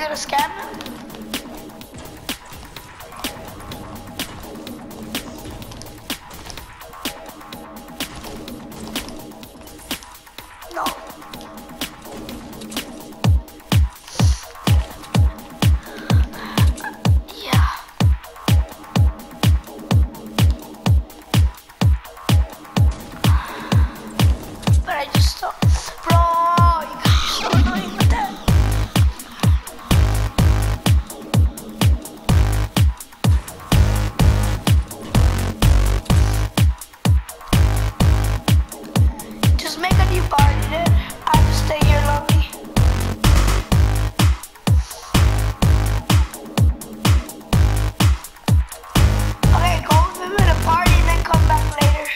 it a scan? No. Yeah. But I just don't. Bro, you guys are so annoying with that. Just make a new party then. I have to stay here lonely. Okay, go with him at a party and then come back later.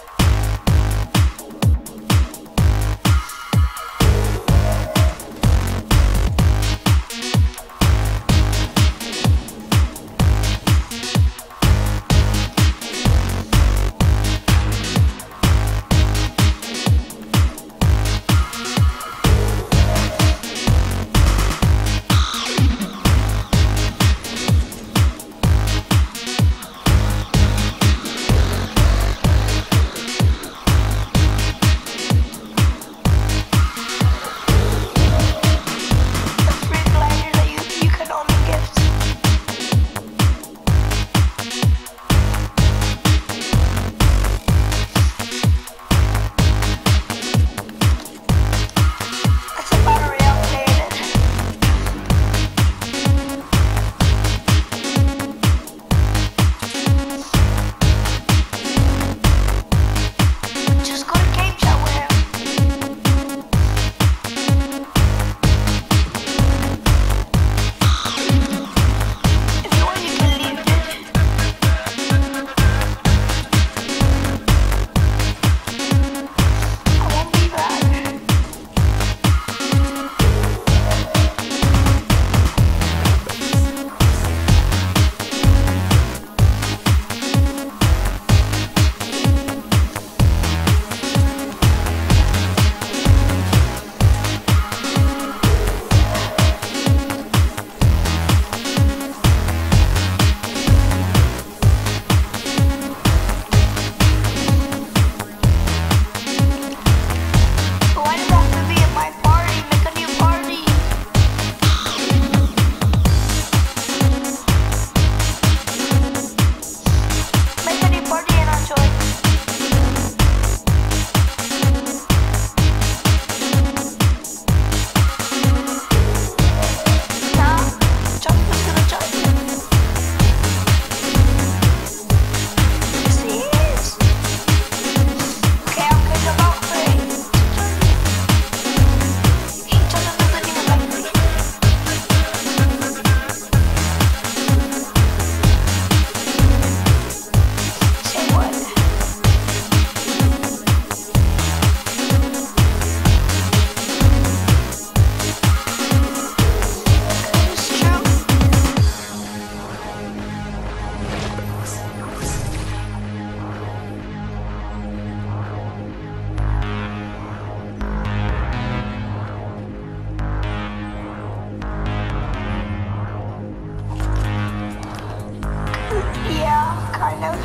Kind of.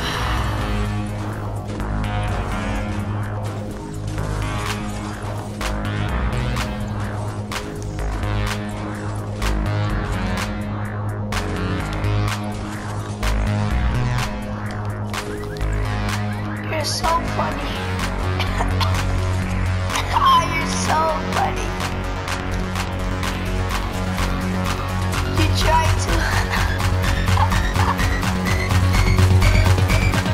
You're so funny. Oh, you're so funny. You try to.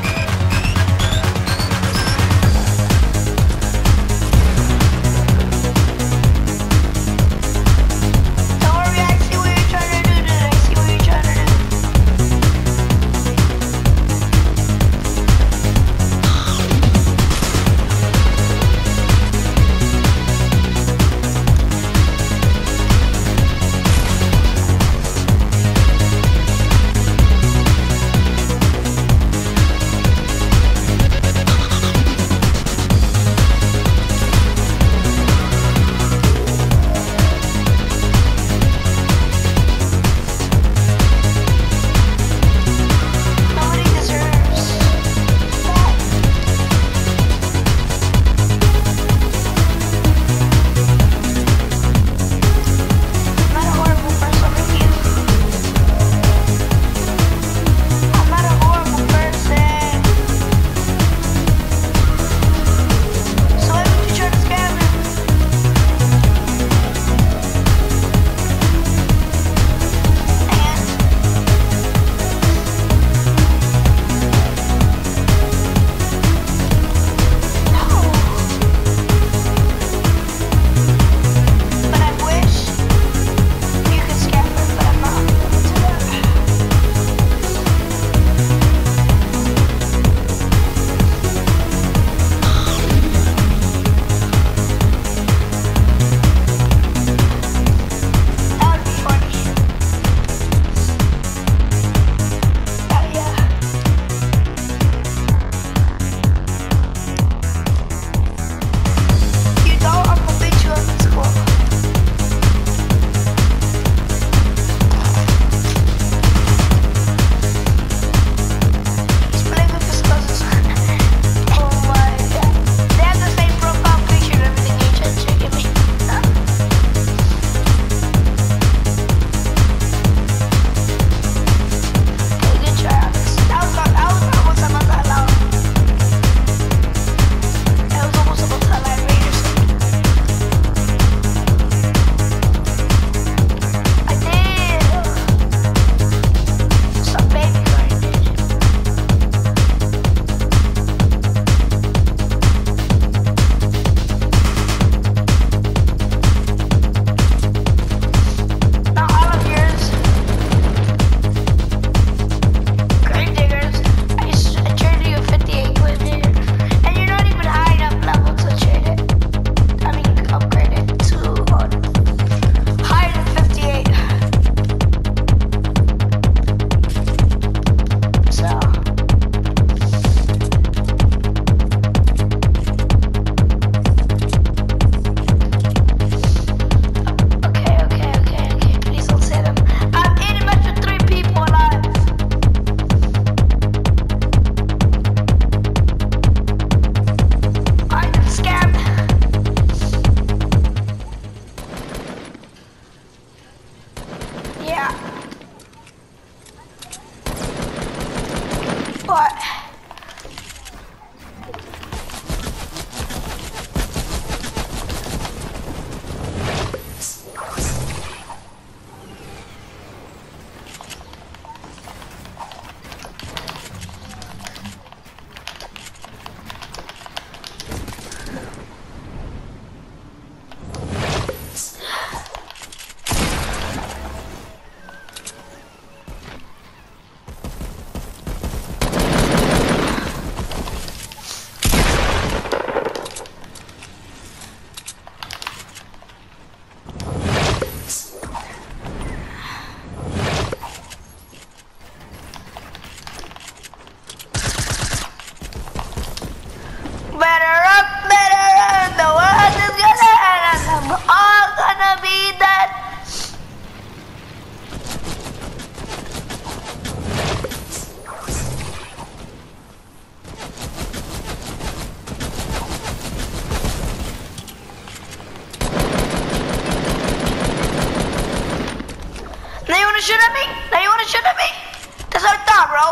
shoot at me? Now you wanna shoot at me? That's what I thought, bro.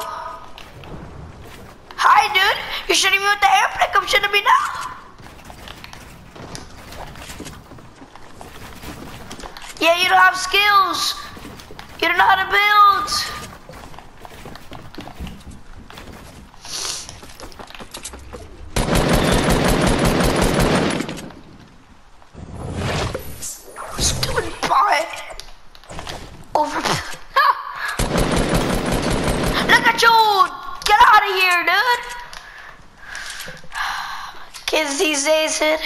Hi, dude. You're shooting me with the airplane. Come shoot at me now. Yeah, you don't have skills. You don't know how to build. Stupid bot. Over. Look at you. Get out of here, dude. Kids these days, dude.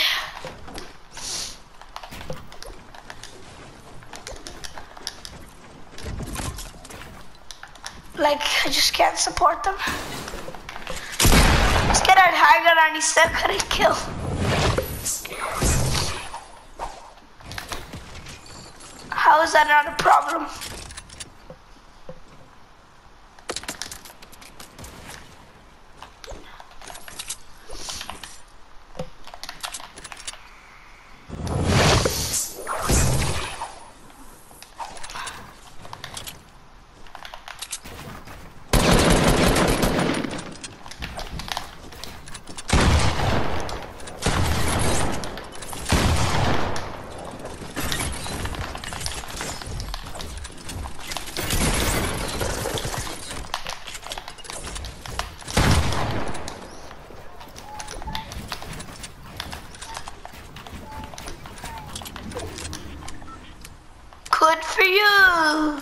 Like, I just can't support them. Let's get our high ground and he's still couldn't kill. How is that not a problem? Good for you.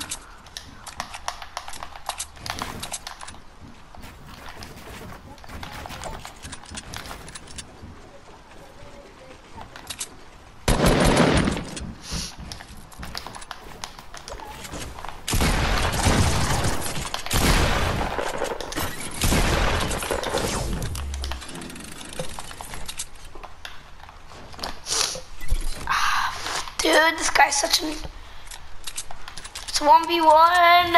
Dude, this guy's such an... It's 1v1.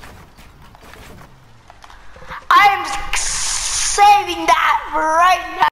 I'm saving that right now.